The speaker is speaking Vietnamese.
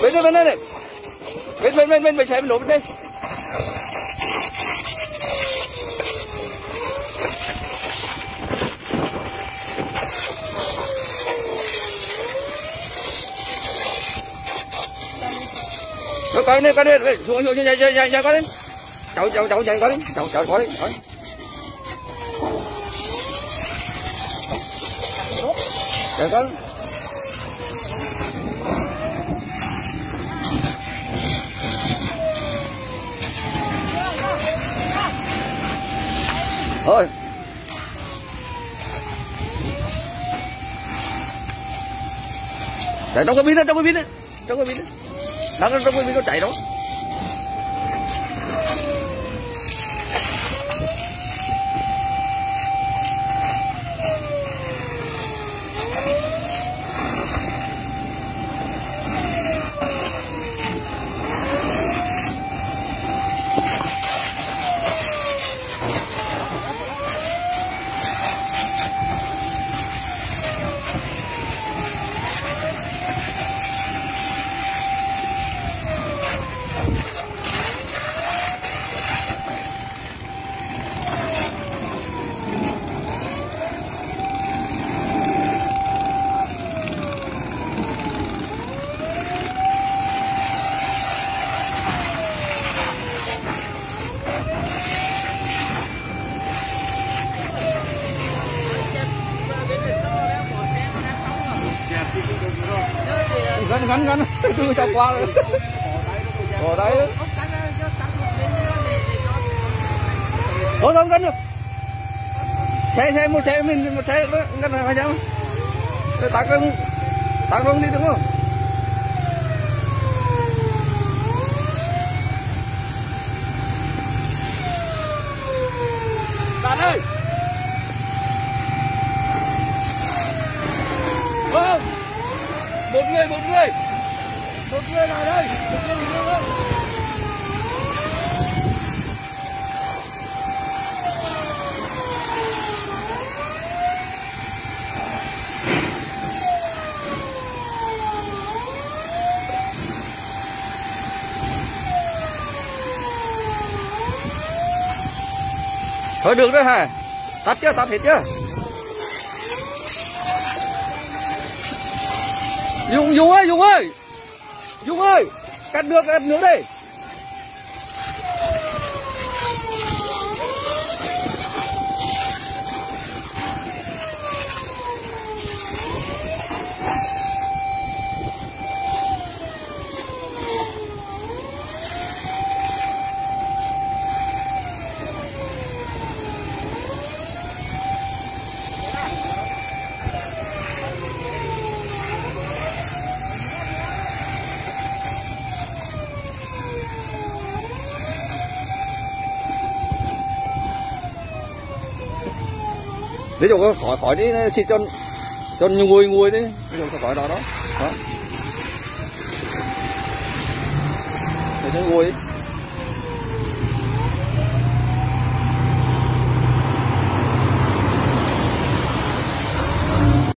bên đây này, bên chạy bên đổ bên đây. Coi đây, xuống chạy coi đi. Cháu chạy coi đi, cháu coi đi. Chạy coi. Thôi. Chạy trong cái pin đó. Đang trong cái pin nó chạy đó. Gắn tôi cho qua rồi. Ở đây thôi không gắn được. Xe một xe gắn là phải sao? Tắc không đi đúng không? Bạn ơi. Không. Một người vào đây. Thôi được rồi hả? Tắt hết chưa? Dung ơi, cắt nước đây. Ví dụ có khỏi đi xịt cho nguôi đi, ví dụ khỏi đó. Để cho nguôi.